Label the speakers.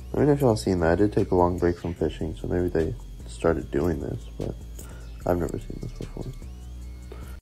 Speaker 1: I don't know if y'all seen that. I did take a long break from fishing, so maybe they started doing this, but I've never seen this before.